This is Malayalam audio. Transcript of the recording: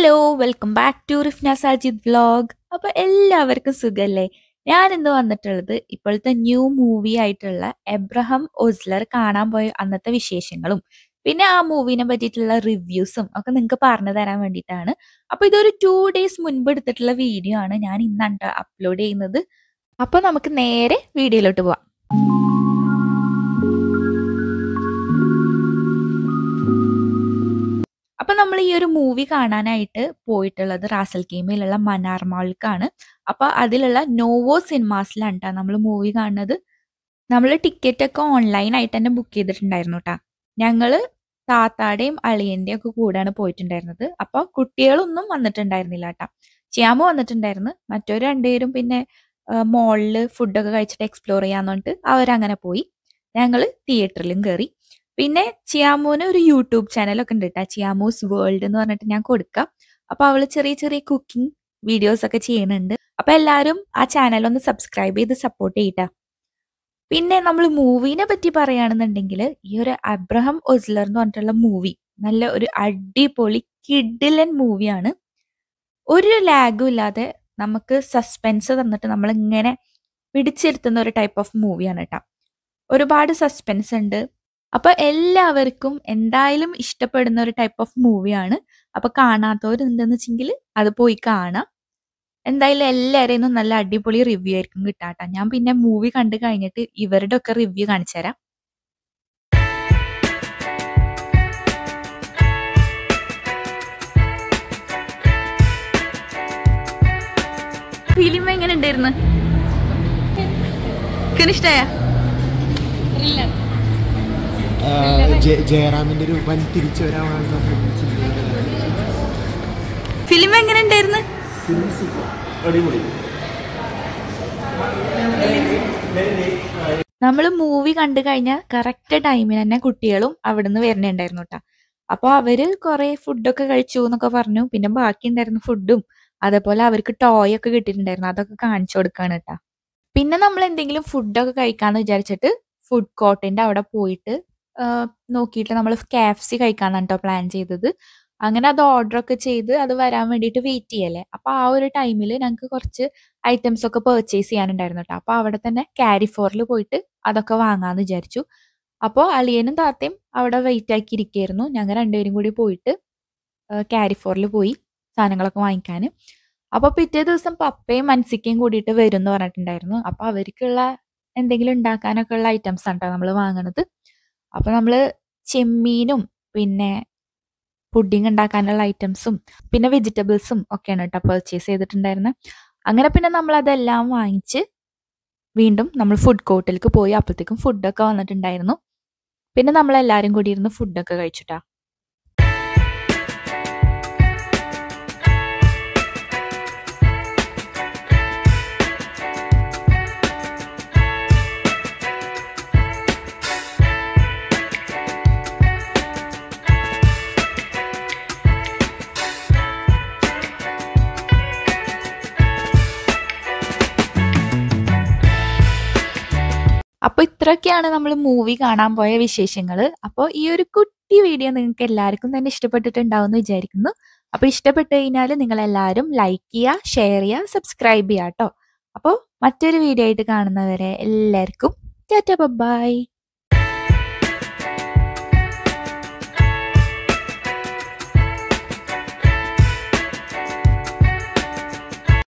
Hello welcome back to Rifna Sajid vlog. അപ്പൊ എല്ലാവർക്കും സുഖല്ലേ? ഞാൻ ഇന്ന് വന്നിട്ടുള്ളത് ഇപ്പോഴത്തെ ന്യൂ മൂവി ആയിട്ടുള്ള എബ്രഹാം ഓസ്ലർ കാണാൻ പോയ അന്നത്തെ വിശേഷങ്ങളും പിന്നെ ആ മൂവിനെ പറ്റിയിട്ടുള്ള റിവ്യൂസും ഒക്കെ നിങ്ങൾക്ക് പറഞ്ഞു തരാൻ വേണ്ടിയിട്ടാണ്. അപ്പൊ ഇതൊരു 2 days മുൻപ് എടുത്തിട്ടുള്ള വീഡിയോ ആണ് ഞാൻ ഇന്നാണ് അപ്ലോഡ് ചെയ്യുന്നത്. അപ്പൊ നമുക്ക് നേരെ വീഡിയോയിലോട്ട് പോവാം. അപ്പൊ നമ്മൾ ഈ ഒരു മൂവി കാണാനായിട്ട് പോയിട്ടുള്ളത് റാസൽ കെയ്മയിലുള്ള മനാർ മാൾക്കാണ്. അപ്പൊ അതിലുള്ള നോവോ സിനിമാസിലാണ് ട്ടാ നമ്മൾ മൂവി കാണുന്നത്. നമ്മൾ ടിക്കറ്റ് ഒക്കെ ഓൺലൈൻ ആയിട്ട് തന്നെ ബുക്ക് ചെയ്തിട്ടുണ്ടായിരുന്നു കേട്ടാ. ഞങ്ങള് താത്താടെയും അളിയന്റെയും ഒക്കെ കൂടെയാണ് പോയിട്ടുണ്ടായിരുന്നത്. അപ്പൊ കുട്ടികളൊന്നും വന്നിട്ടുണ്ടായിരുന്നില്ല കേട്ടാ. ചിയാമു വന്നിട്ടുണ്ടായിരുന്നു. മറ്റൊരു രണ്ടുപേരും പിന്നെ മോളില് ഫുഡൊക്കെ കഴിച്ചിട്ട് എക്സ്പ്ലോർ ചെയ്യാന്ന് പറഞ്ഞിട്ട് അവരങ്ങനെ പോയി. ഞങ്ങള് തിയേറ്ററിലും കയറി. പിന്നെ ചിയാമോന് ഒരു യൂട്യൂബ് ചാനലൊക്കെ ഉണ്ട് കേട്ടോ, ചിയാമോസ് വേൾഡ് എന്ന് പറഞ്ഞിട്ട് ഞാൻ കൊടുക്കാം. അപ്പൊ അവള് ചെറിയ ചെറിയ കുക്കിംഗ് വീഡിയോസ് ഒക്കെ ചെയ്യുന്നുണ്ട്. അപ്പൊ എല്ലാവരും ആ ചാനൽ ഒന്ന് സബ്സ്ക്രൈബ് ചെയ്ത് സപ്പോർട്ട് ചെയ്യട്ടാ. പിന്നെ നമ്മൾ മൂവിനെ പറ്റി പറയുകയാണെന്നുണ്ടെങ്കിൽ ഈ ഒരു അബ്രഹാം ഓസ്ലർ എന്ന് പറഞ്ഞിട്ടുള്ള മൂവി നല്ല ഒരു അടിപൊളി കിഡിലൻ മൂവിയാണ്. ഒരു ലാഗും ഇല്ലാതെ നമുക്ക് സസ്പെൻസ് തന്നിട്ട് നമ്മൾ ഇങ്ങനെ പിടിച്ചിരുത്തുന്ന ഒരു ടൈപ്പ് ഓഫ് മൂവിയാണ് കേട്ടോ. ഒരുപാട് സസ്പെൻസ് ഉണ്ട്. അപ്പൊ എല്ലാവർക്കും എന്തായാലും ഇഷ്ടപ്പെടുന്ന ഒരു ടൈപ്പ് ഓഫ് മൂവിയാണ്. അപ്പൊ കാണാത്തവരുണ്ടെന്ന് വെച്ചെങ്കിൽ അത് പോയി കാണാം. എന്തായാലും എല്ലാവരെയും നല്ല അടിപൊളി റിവ്യൂ ആയിരിക്കും കിട്ടാട്ടോ. ഞാൻ പിന്നെ മൂവി കണ്ടു കഴിഞ്ഞിട്ട് ഇവരുടെ ഒക്കെ റിവ്യൂ കാണിച്ചു തരാം. ഫിലിം എങ്ങനെ ഉണ്ടായിരുന്നു? ഇഷ്ടായ? ജയറാമിന്റെ ഒരു വൻ തിരിച്ചുവരവാണ്. ഫിലിം എങ്ങനെ ഉണ്ടായിരുന്നു? നമ്മള് മൂവി കണ്ടു കഴിഞ്ഞ കറക്റ്റ് ടൈമിന് തന്നെ കുട്ടികളും അവിടുന്ന് വരണുണ്ടായിരുന്നു കേട്ടാ. അപ്പൊ അവര് കുറെ ഫുഡൊക്കെ കഴിച്ചു എന്നൊക്കെ പറഞ്ഞു. പിന്നെ ബാക്കി ഉണ്ടായിരുന്ന ഫുഡും അതേപോലെ അവർക്ക് ടോയ് ഒക്കെ കിട്ടിയിട്ടുണ്ടായിരുന്നു, അതൊക്കെ കാണിച്ചു കൊടുക്കാണ് കേട്ടാ. പിന്നെ നമ്മൾ എന്തെങ്കിലും ഫുഡൊക്കെ കഴിക്കാന്ന് വിചാരിച്ചിട്ട് ഫുഡ് കോർട്ടിന്റെ അവിടെ പോയിട്ട് നോക്കിയിട്ട് നമ്മൾ KFC കഴിക്കാന്നാണ് കേട്ടോ പ്ലാൻ ചെയ്തത്. അങ്ങനെ അത് ഓർഡർ ഒക്കെ ചെയ്ത് അത് വരാൻ വേണ്ടിയിട്ട് വെയിറ്റ് ചെയ്യല്ലേ. അപ്പൊ ആ ഒരു ടൈമിൽ ഞങ്ങൾക്ക് കുറച്ച് ഐറ്റംസ് ഒക്കെ പർച്ചേസ് ചെയ്യാനുണ്ടായിരുന്നു കേട്ടോ. അപ്പൊ അവിടെ തന്നെ കാരിഫോറിൽ പോയിട്ട് അതൊക്കെ വാങ്ങാന്ന് വിചാരിച്ചു. അപ്പോൾ അളിയനും താത്തയും അവിടെ വെയിറ്റ് ആക്കി ഇരിക്കുകയായിരുന്നു. ഞങ്ങൾ രണ്ടുപേരും കൂടി പോയിട്ട് കാരിഫോറിൽ പോയി സാധനങ്ങളൊക്കെ വാങ്ങിക്കാൻ. അപ്പൊ പിറ്റേ ദിവസം പപ്പയും മൻസിക്കയും കൂടിയിട്ട് വരും എന്ന് പറഞ്ഞിട്ടുണ്ടായിരുന്നു. അപ്പൊ അവർക്കുള്ള എന്തെങ്കിലും ഉണ്ടാക്കാനൊക്കെ ഉള്ള ഐറ്റംസ് ആണ് കേട്ടോ നമ്മൾ വാങ്ങണത്. അപ്പൊ നമ്മള് ചെമ്മീനും പിന്നെ പുഡിങ് ഉണ്ടാക്കാനുള്ള ഐറ്റംസും പിന്നെ വെജിറ്റബിൾസും ഒക്കെയാണ് കേട്ടോ പർച്ചേസ് ചെയ്തിട്ടുണ്ടായിരുന്നത്. അങ്ങനെ പിന്നെ നമ്മൾ അതെല്ലാം വാങ്ങിച്ച് വീണ്ടും നമ്മൾ ഫുഡ് കോർട്ടിലേക്ക് പോയി. അപ്പോഴത്തേക്കും ഫുഡൊക്കെ വന്നിട്ടുണ്ടായിരുന്നു. പിന്നെ നമ്മളെല്ലാവരും കൂടി ഇരുന്ന് ഫുഡൊക്കെ കഴിച്ചിട്ടാ. അപ്പോൾ ഇത്രയൊക്കെയാണ് നമ്മൾ മൂവി കാണാൻ പോയ വിശേഷങ്ങൾ. അപ്പോൾ ഈ ഒരു കുട്ടി വീഡിയോ നിങ്ങൾക്ക് എല്ലാവർക്കും തന്നെ ഇഷ്ടപ്പെട്ടിട്ടുണ്ടാവും എന്ന് വിചാരിക്കുന്നു. അപ്പോൾ ഇഷ്ടപ്പെട്ട് കഴിഞ്ഞാൽ നിങ്ങൾ എല്ലാവരും ലൈക്ക് ചെയ്യുക, ഷെയർ ചെയ്യുക, സബ്സ്ക്രൈബ് ചെയ്യുക കേട്ടോ. അപ്പോൾ മറ്റൊരു വീഡിയോ ആയിട്ട് കാണുന്നവരെ എല്ലാവർക്കും ടാറ്റാ ബൈ.